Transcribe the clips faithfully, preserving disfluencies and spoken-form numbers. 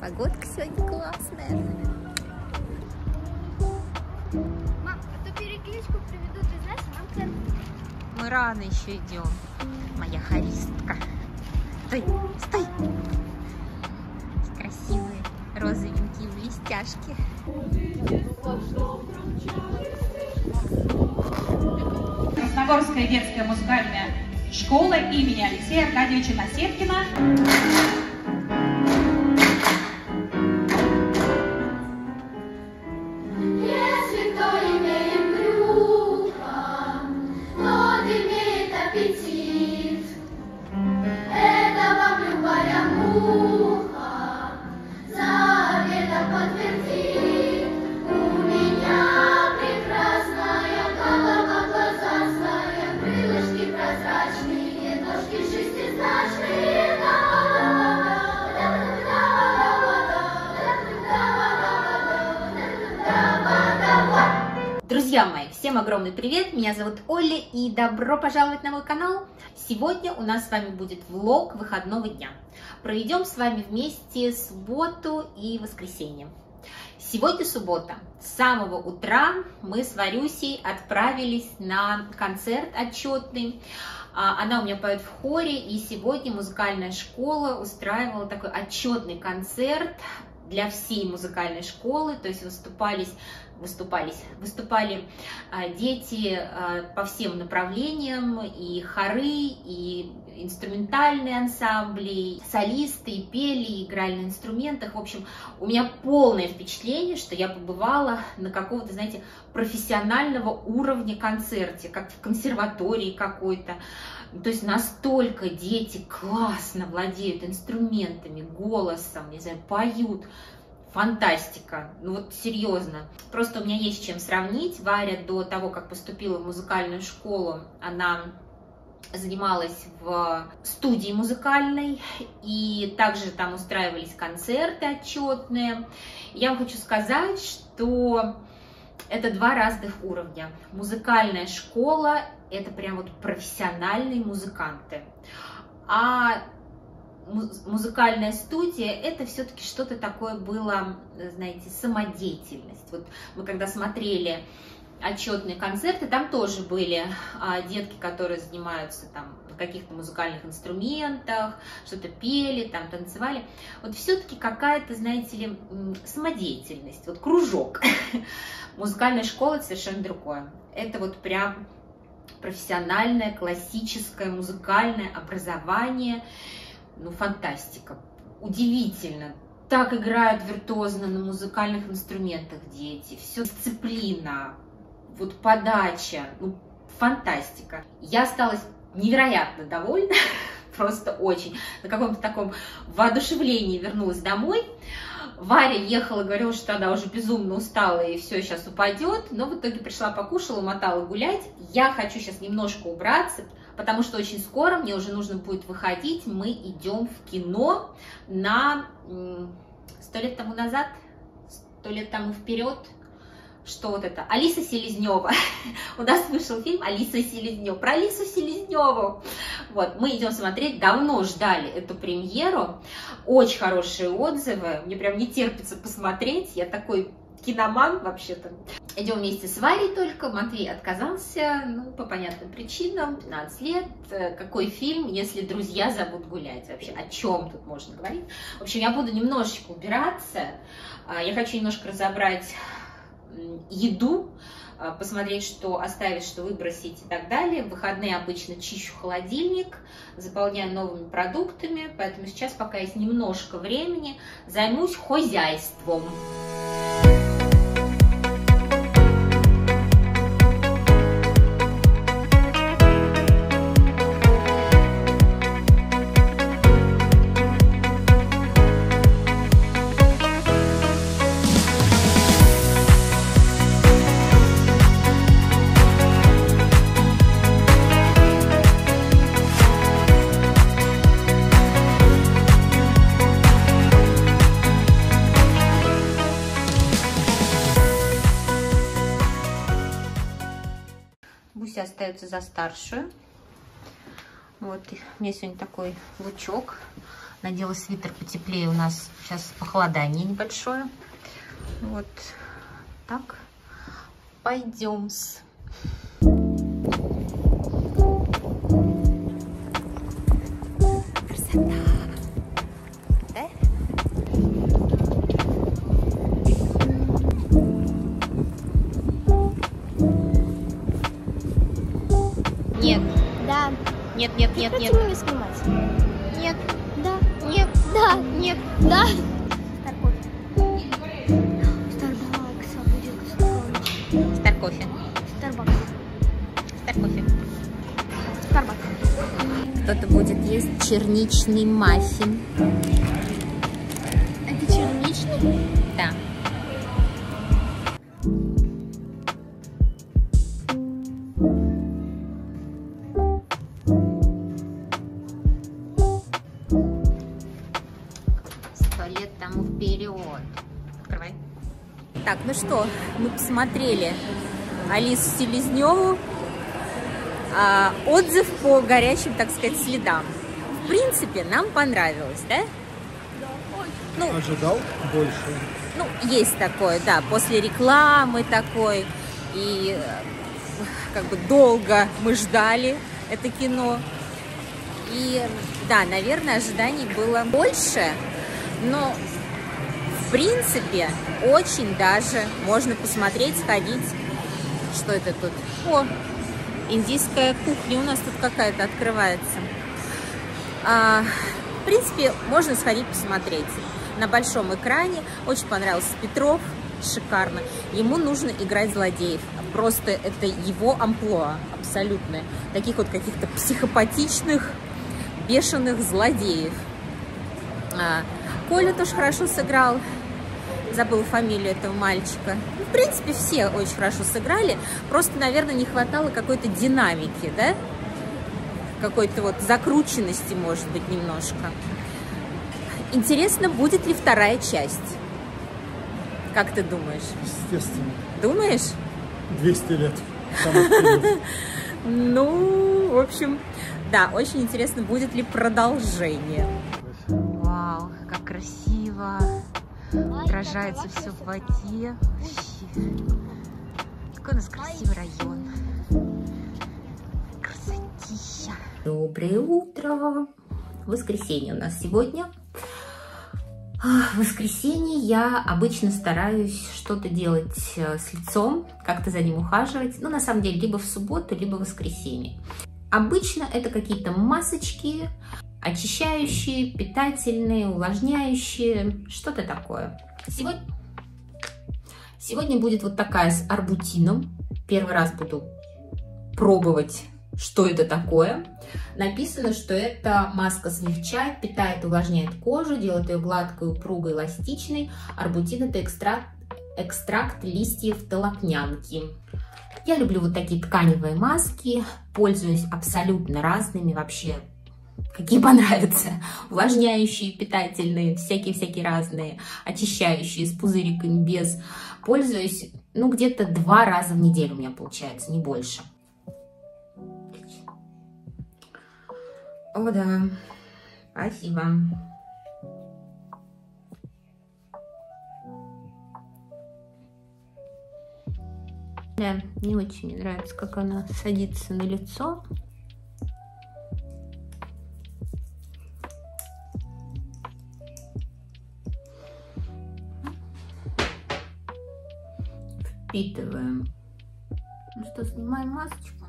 Погодка сегодня классная. Мам, а то перекличку приведут, ты знаешь, нам центр. Мы рано еще идем. Моя харистка. Стой, стой. Красивые розовенькие блестяшки. Красногорская детская музыкальная школа имени Алексея Аркадьевича Насеткина. Друзья мои, всем огромный привет, меня зовут Оля и добро пожаловать на мой канал. Сегодня у нас с вами будет влог выходного дня. Проведем с вами вместе субботу и воскресенье. Сегодня суббота. С самого утра мы с Варюсей отправились на концерт отчетный. Она у меня поет в хоре, и сегодня музыкальная школа устраивала такой отчетный концерт для всей музыкальной школы, то есть выступались, выступались, выступали а, дети а, по всем направлениям, и хоры, и инструментальные ансамбли, солисты, и пели, и играли на инструментах. В общем, у меня полное впечатление, что я побывала на какого-то, знаете, профессионального уровня концерте, как в консерватории какой-то. То есть настолько дети классно владеют инструментами, голосом, не знаю, поют. Фантастика. Ну вот серьезно. Просто у меня есть с чем сравнить. Варя до того, как поступила в музыкальную школу, она занималась в студии музыкальной, и также там устраивались концерты отчетные. Я вам хочу сказать, что это два разных уровня. Музыкальная школа – это прям вот профессиональные музыканты, а музыкальная студия – это все-таки что-то такое было, знаете, самодеятельность. Вот мы когда смотрели отчетные концерты, там тоже были а, детки, которые занимаются там на каких-то музыкальных инструментах, что-то пели, там танцевали. Вот все-таки какая-то, знаете ли, самодеятельность, вот кружок. Музыкальная школа – это совершенно другое. Это вот прям профессиональное, классическое, музыкальное образование. Ну, фантастика. Удивительно. Так играют виртуозно на музыкальных инструментах дети. Все дисциплина, вот подача. Ну, фантастика. Я осталась невероятно довольна. Просто очень. На каком-то таком воодушевлении вернулась домой. Варя ехала, говорила, что она уже безумно устала и все, сейчас упадет. Но в итоге пришла, покушала, умотала гулять. Я хочу сейчас немножко убраться, потому что очень скоро мне уже нужно будет выходить. Мы идем в кино на сто лет тому назад, сто лет тому вперед. Что вот это? Алиса Селезнева. У нас вышел фильм Алиса Селезнева. Про Алису Селезневу. Вот, мы идем смотреть. Давно ждали эту премьеру. Очень хорошие отзывы. Мне прям не терпится посмотреть. Я такой киноман вообще-то. Идем вместе с Варей только. Матвей отказался, ну, по понятным причинам. пятнадцать лет. Какой фильм, если друзья зовут гулять? Вообще, о чем тут можно говорить? В общем, я буду немножечко убираться. Я хочу немножко разобрать еду, посмотреть, что оставить, что выбросить и так далее. В выходные обычно чищу холодильник, заполняю новыми продуктами, поэтому сейчас, пока есть немножко времени, займусь хозяйством. Буся остается за старшую. Вот у меня сегодня такой лучок Надела свитер потеплее, у нас сейчас похолодание небольшое. Вот так. Пойдем-с. Красота. Да? Нет. Да. Нет, нет, нет, нет. Хотите меня снимать? Нет. Да. Нет. Да. Нет. Да. Старбакс. Старбакс. Стар кофе. Старбакс. Стар кофе. Старбакс. Кто-то будет есть черничный маффин. Это черничный? Да. Сто лет тому вперед. Открывай. Так, ну что, мы посмотрели Алису Селезневу. А, отзыв по горячим, так сказать, следам. В принципе, нам понравилось, да? Ну, ожидал больше. Ну, есть такое, да, после рекламы такой, и как бы долго мы ждали это кино. И да, наверное, ожиданий было больше, но в принципе очень даже можно посмотреть, сходить. Что это тут? О, индийская кухня у нас тут какая-то открывается. А, в принципе, можно сходить посмотреть. На большом экране. Очень понравился Петров. Шикарно. Ему нужно играть злодеев. Просто это его амплуа. Абсолютно. Таких вот каких-то психопатичных, бешеных злодеев. А, Коля тоже хорошо сыграл. Забыла фамилию этого мальчика. Ну, в принципе, все очень хорошо сыграли. Просто, наверное, не хватало какой-то динамики, да? Какой-то вот закрученности, может быть, немножко. Интересно, будет ли вторая часть? Как ты думаешь? Естественно. Думаешь? двести лет. Ну, в общем, да, очень интересно, будет ли продолжение. Вау, как красиво. Отражается все в воде. Какой у нас красивый район. Красотища. Доброе утро. Воскресенье у нас сегодня. В воскресенье я обычно стараюсь что-то делать с лицом, как-то за ним ухаживать. Ну, на самом деле, либо в субботу, либо в воскресенье. Обычно это какие-то масочки, очищающие, питательные, увлажняющие, что-то такое. Сегодня... Сегодня будет вот такая с арбутином. Первый раз буду пробовать, что это такое. Написано, что это маска смягчает, питает, увлажняет кожу, делает ее гладкой, упругой, эластичной. Арбутин – это экстракт, экстракт листьев толокнянки. Я люблю вот такие тканевые маски, пользуюсь абсолютно разными вообще, какие понравятся. Увлажняющие, питательные, всякие-всякие разные, очищающие, с пузыриками, без. Пользуюсь, ну, где-то два раза в неделю у меня получается, не больше. О, да, спасибо. Да, не очень мне нравится, как она садится на лицо. Впитываем. Ну что, снимаем масочку.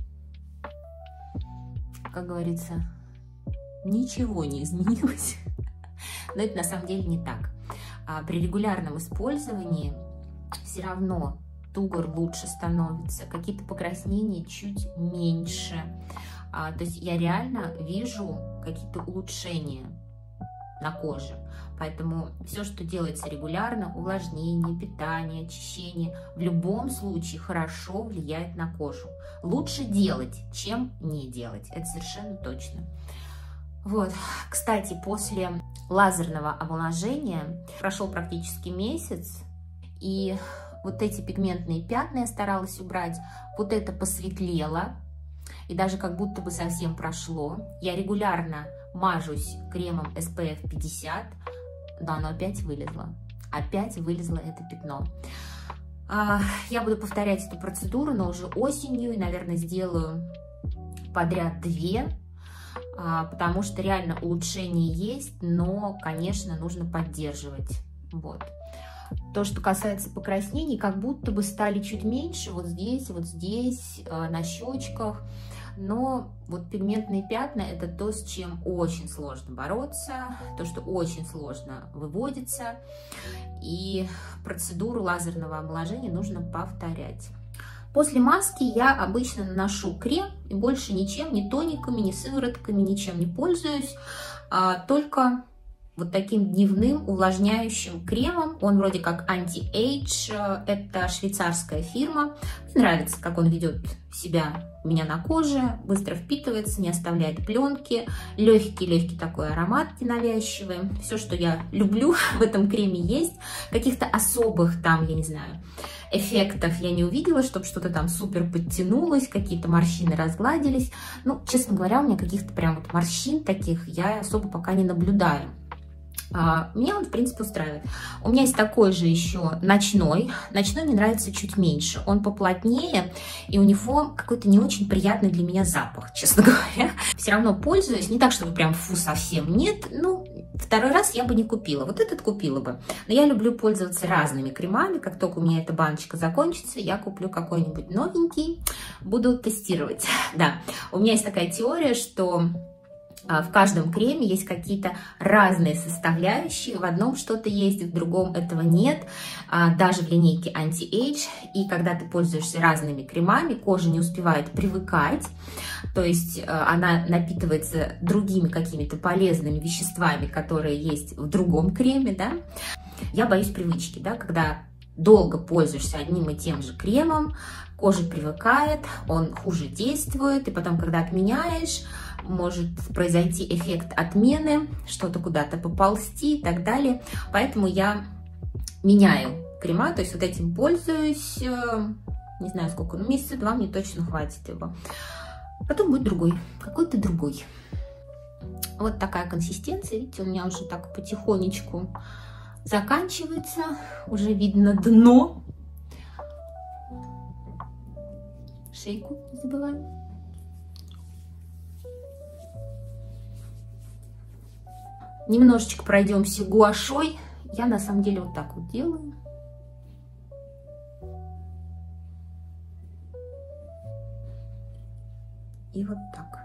Как говорится, ничего не изменилось. Но это на самом деле не так. А при регулярном использовании все равно тугор лучше становится, какие-то покраснения чуть меньше. А, то есть я реально вижу какие-то улучшения на коже. Поэтому все, что делается регулярно, увлажнение, питание, очищение, в любом случае хорошо влияет на кожу. Лучше делать, чем не делать. Это совершенно точно. Вот. Кстати, после лазерного омоложения прошел практически месяц, и вот эти пигментные пятна я старалась убрать. Вот это посветлело, и даже как будто бы совсем прошло. Я регулярно мажусь кремом эс пэ эф пятьдесят, да, оно опять вылезло. Опять вылезло это пятно. Я буду повторять эту процедуру, но уже осенью, и, наверное, сделаю подряд две, потому что реально улучшение есть, но, конечно, нужно поддерживать. Вот. То, что касается покраснений, как будто бы стали чуть меньше вот здесь, вот здесь, на щечках. Но вот пигментные пятна – это то, с чем очень сложно бороться, то, что очень сложно выводится. И процедуру лазерного омоложения нужно повторять. После маски я обычно наношу крем и больше ничем, ни тониками, ни сыворотками, ничем не пользуюсь, а только вот таким дневным увлажняющим кремом. Он вроде как анти-эйдж, это швейцарская фирма. Мне нравится, как он ведет себя у меня на коже, быстро впитывается, не оставляет пленки, легкий-легкий такой аромат ненавязчивый. Все, что я люблю в этом креме, есть. Каких-то особых там, я не знаю, эффектов я не увидела, чтобы что-то там супер подтянулось, какие-то морщины разгладились. Ну, честно говоря, у меня каких-то прям вот морщин таких я особо пока не наблюдаю. А, меня он, в принципе, устраивает. У меня есть такой же еще ночной. Ночной мне нравится чуть меньше. Он поплотнее, и у него какой-то не очень приятный для меня запах, честно говоря. Все равно пользуюсь. Не так, чтобы прям фу совсем нет. Ну, второй раз я бы не купила. Вот этот купила бы. Но я люблю пользоваться разными кремами. Как только у меня эта баночка закончится, я куплю какой-нибудь новенький. Буду тестировать. Да, у меня есть такая теория, что в каждом креме есть какие-то разные составляющие. В одном что-то есть, в другом этого нет. Даже в линейке анти-эйдж. И когда ты пользуешься разными кремами, кожа не успевает привыкать. То есть она напитывается другими какими-то полезными веществами, которые есть в другом креме. Да? Я боюсь привычки, да? Когда долго пользуешься одним и тем же кремом, кожа привыкает, он хуже действует. И потом, когда отменяешь, может произойти эффект отмены, что-то куда-то поползти и так далее. Поэтому я меняю крема, то есть вот этим пользуюсь, не знаю сколько, ну месяца два мне точно хватит его. Потом будет другой, какой-то другой. Вот такая консистенция, видите, у меня уже так потихонечку заканчивается, уже видно дно. Шейку не забываем. Немножечко пройдемся гуашой. Я на самом деле вот так вот делаю. И вот так.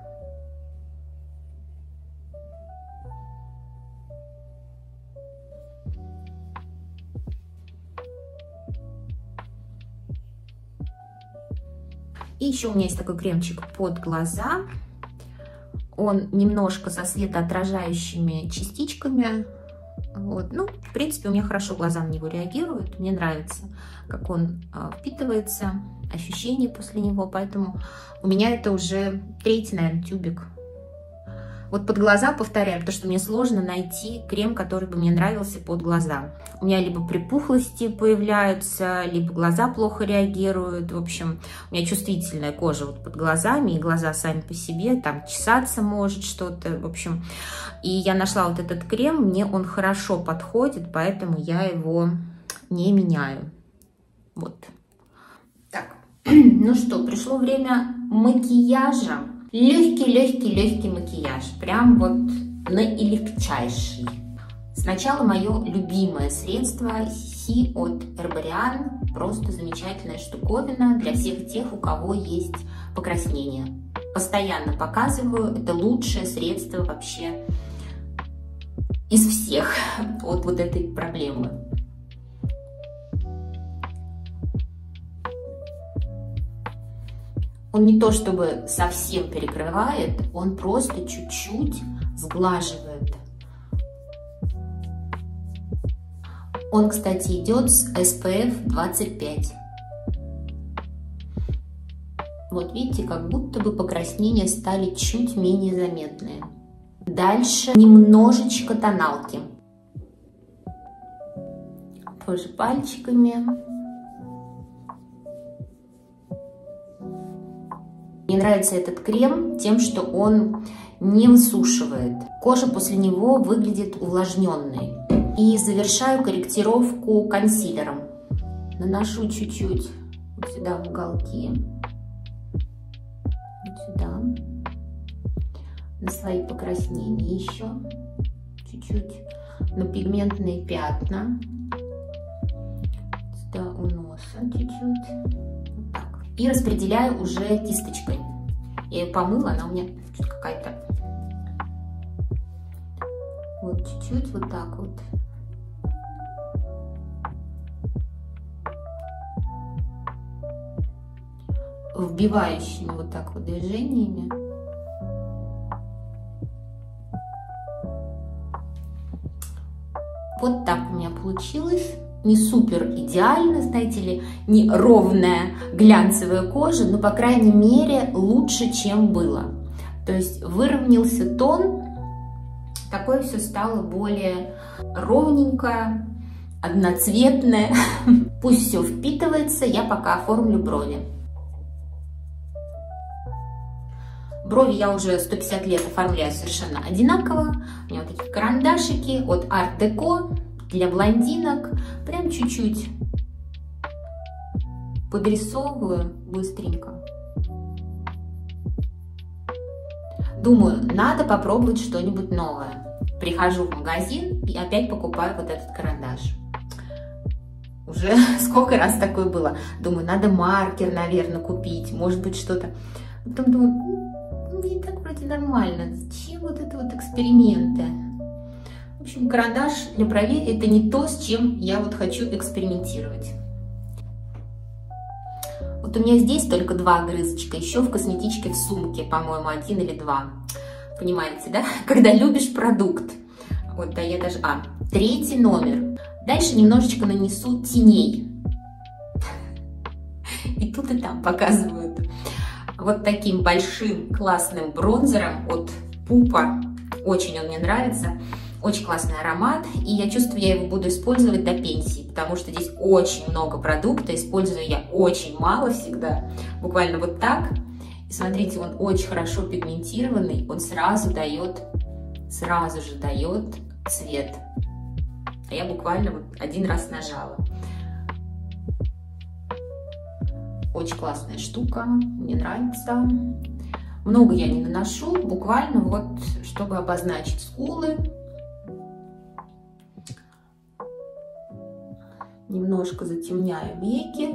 И еще у меня есть такой кремчик под глаза. Он немножко со светоотражающими частичками. Вот. Ну, в принципе, у меня хорошо глаза на него реагируют. Мне нравится, как он а, впитывается, ощущения после него. Поэтому у меня это уже третий, наверное, тюбик. Вот под глаза, повторяю, потому что мне сложно найти крем, который бы мне нравился под глаза. У меня либо припухлости появляются, либо глаза плохо реагируют. В общем, у меня чувствительная кожа вот под глазами, и глаза сами по себе, там чесаться может что-то. В общем, и я нашла вот этот крем, мне он хорошо подходит, поэтому я его не меняю. Вот. Так, ну что, пришло время макияжа. Легкий-легкий-легкий макияж, прям вот наилегчайший. Сначала мое любимое средство Си от Herbarian. Просто замечательная штуковина для всех тех, у кого есть покраснение. Постоянно показываю, это лучшее средство вообще из всех от вот этой проблемы. Он не то чтобы совсем перекрывает, он просто чуть-чуть сглаживает. Он, кстати, идет с эс пэ эф двадцать пять. Вот видите, как будто бы покраснения стали чуть менее заметные. Дальше немножечко тоналки. Тоже пальчиками. Мне нравится этот крем тем, что он не высушивает. Кожа после него выглядит увлажненной. И завершаю корректировку консилером. Наношу чуть-чуть вот сюда в уголки. Вот сюда. На свои покраснения еще. Чуть-чуть. На пигментные пятна. Сюда у носа чуть-чуть. Вот так. И распределяю уже кисточкой. Я ее помыла, она у меня какая-то. Вот чуть-чуть вот так вот. Вбивающими вот так вот движениями. Вот так у меня получилось. Не супер идеально, знаете ли, не ровная глянцевая кожа, но, по крайней мере, лучше, чем было. То есть выровнялся тон, такое все стало более ровненькое, одноцветное. Пусть все впитывается, я пока оформлю брови. Брови я уже сто пятьдесят лет оформляю совершенно одинаково. У меня вот такие карандашики от Art Deco для блондинок. Прям чуть-чуть подрисовываю быстренько. Думаю, надо попробовать что-нибудь новое. Прихожу в магазин и опять покупаю вот этот карандаш. Уже сколько раз такое было. Думаю, надо маркер, наверное, купить. Может быть, что-то. Потом думаю, и так вроде нормально. Зачем вот это вот эксперименты? В общем, карандаш для бровей это не то, с чем я вот хочу экспериментировать. Вот у меня здесь только два огрызочка, еще в косметичке в сумке, по-моему, один или два. Понимаете, да? Когда любишь продукт. Вот, да, я даже... А, третий номер. Дальше немножечко нанесу теней. И тут и там показывают. Вот таким большим классным бронзером от Пупа. Очень он мне нравится. Очень классный аромат. И я чувствую, я его буду использовать до пенсии. Потому что здесь очень много продукта. Использую я очень мало всегда. Буквально вот так. И смотрите, он очень хорошо пигментированный. Он сразу дает, сразу же дает цвет. А я буквально вот один раз нажала. Очень классная штука, мне нравится. Много я не наношу, буквально вот, чтобы обозначить скулы. Немножко затемняю веки.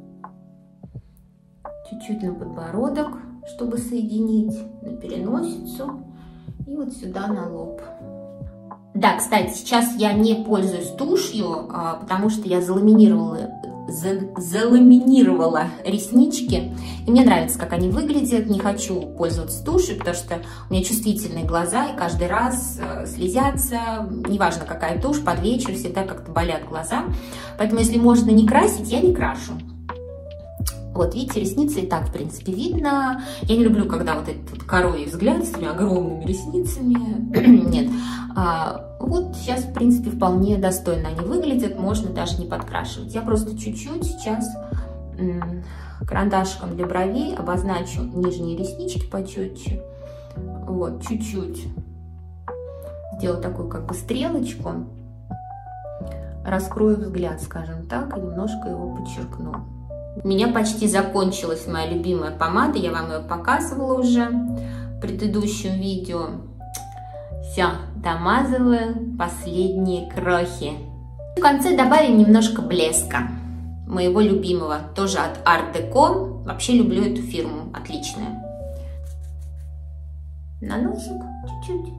Чуть-чуть на подбородок, чтобы соединить, на переносицу. И вот сюда на лоб. Да, кстати, сейчас я не пользуюсь тушью, потому что я заламинировала заламинировала реснички. И мне нравится, как они выглядят. Не хочу пользоваться тушью, потому что у меня чувствительные глаза, и каждый раз слезятся. Неважно, какая тушь, под вечер всегда как-то болят глаза. Поэтому, если можно не красить, я не крашу. Вот, видите, ресницы и так, в принципе, видно. Я не люблю, когда вот этот вот коровий взгляд с этими огромными ресницами. Нет. А, вот сейчас, в принципе, вполне достойно они выглядят. Можно даже не подкрашивать. Я просто чуть-чуть сейчас карандашиком для бровей обозначу нижние реснички почетче. Вот, чуть-чуть. Сделаю такую как бы стрелочку. Раскрою взгляд, скажем так, и немножко его подчеркну. У меня почти закончилась моя любимая помада, я вам ее показывала уже в предыдущем видео. Все, домазываю последние крохи. В конце добавим немножко блеска, моего любимого, тоже от Art Deco. Вообще люблю эту фирму, отличная. На носик чуть-чуть,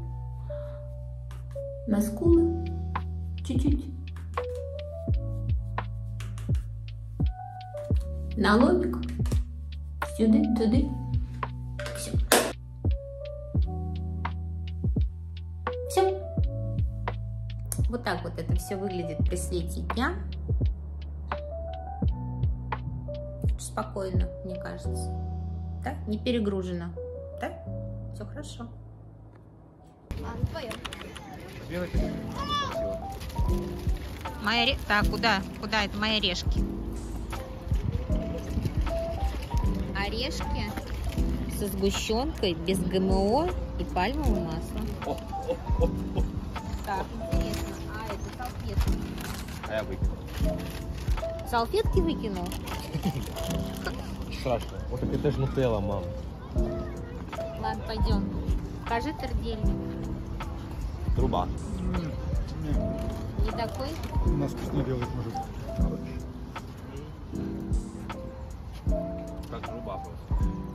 на скулы чуть-чуть. На лобик, сюда, туда, все. Все. Вот так вот это все выглядит при свете дня. Спокойно, мне кажется. Да? Не перегружено. Да? Все хорошо. А, твоё. Моя ре... Так, куда? Куда это мои орешки? Орешки. со сгущенкой, без ГМО и пальмового масла. Так, интересно. А, это салфетки. А я выкинул. Салфетки выкинул? Страшно. Вот так это же нутелла, мам. Ладно, пойдем. Покажи тардельник. Труба. Не такой? У нас вкусно делать может. Как труба просто.